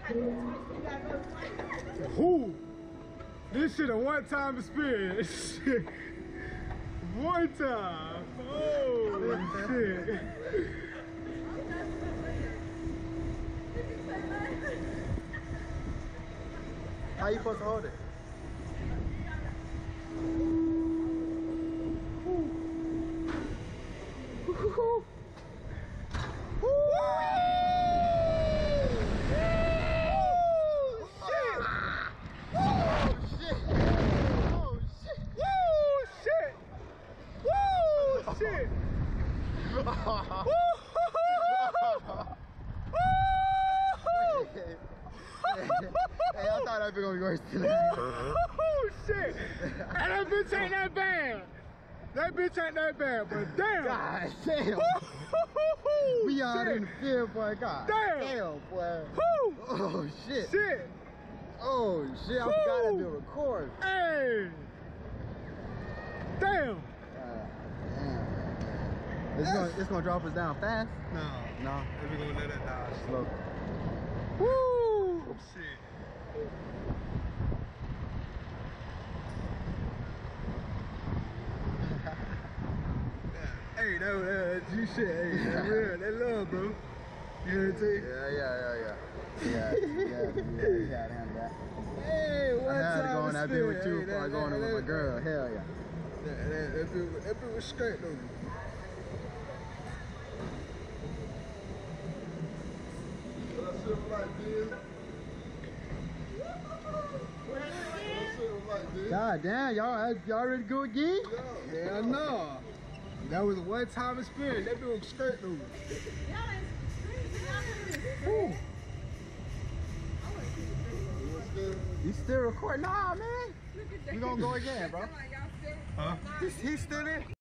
Whoo! This shit a one-time experience. One time. Oh shit. How you supposed to hold it? Shit! Hey, I thought I'd be gonna be worse than that. Oh shit! And that bitch ain't that bad. That bitch ain't that bad, but damn! God damn! We out in the field, boy. God damn, boy. Oh shit! Shit! Oh shit! I forgot to do record. Hey! Damn! It's gonna drop us down fast? No. No. We're gonna let it die Slow. Woo! Shit. Hey, that G shit. Hey, that real. That love, bro. You hear it, T? Yeah. Yeah, damn that. Hey, what I had to go on time that bit with you before I go on it with my girl. Hell yeah. That bit was straight, though. God damn, y'all ready to go again? Yeah, no. That was a one-time experience. That bit was straight, though. You still recording? Nah, man. We gonna go again, bro. Huh? He's still in?